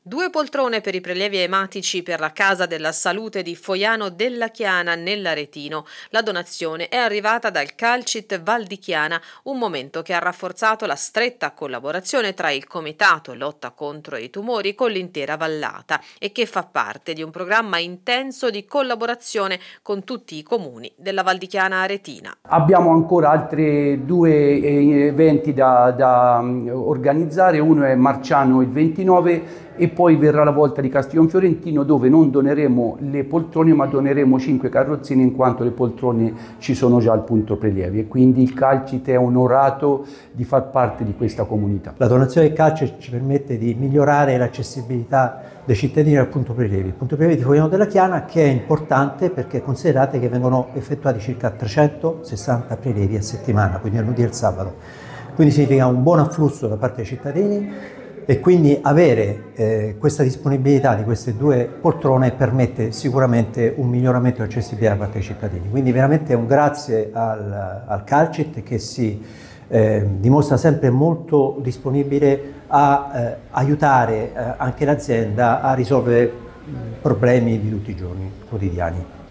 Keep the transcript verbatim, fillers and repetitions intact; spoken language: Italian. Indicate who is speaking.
Speaker 1: Due poltrone per i prelievi ematici per la Casa della Salute di Foiano della Chiana nell'Aretino. La donazione è arrivata dal Calcit Val di Chiana, un momento che ha rafforzato la stretta collaborazione tra il Comitato Lotta contro i tumori con l'intera vallata e che fa parte di un programma intenso di collaborazione con tutti i comuni della Val di Chiana Aretina.
Speaker 2: Abbiamo ancora altri due eventi da, da organizzare, uno è Marciano il ventinove e poi verrà la volta di Castiglion Fiorentino, dove non doneremo le poltrone ma doneremo cinque carrozzine, in quanto le poltrone ci sono già al punto prelievi, e quindi il Calcit è onorato di far parte di questa comunità.
Speaker 3: La donazione del Calcit ci permette di migliorare l'accessibilità dei cittadini al punto prelievi. Il punto prelievi di Foiano della Chiana, che è importante perché considerate che vengono effettuati circa trecentosessanta prelievi a settimana, quindi al lunedì e al sabato. Quindi significa un buon afflusso da parte dei cittadini, e quindi avere eh, questa disponibilità di queste due poltrone permette sicuramente un miglioramento dell'accessibilità da parte dei cittadini. Quindi veramente un grazie al, al Calcit, che si eh, dimostra sempre molto disponibile a eh, aiutare eh, anche l'azienda a risolvere problemi di tutti i giorni, quotidiani.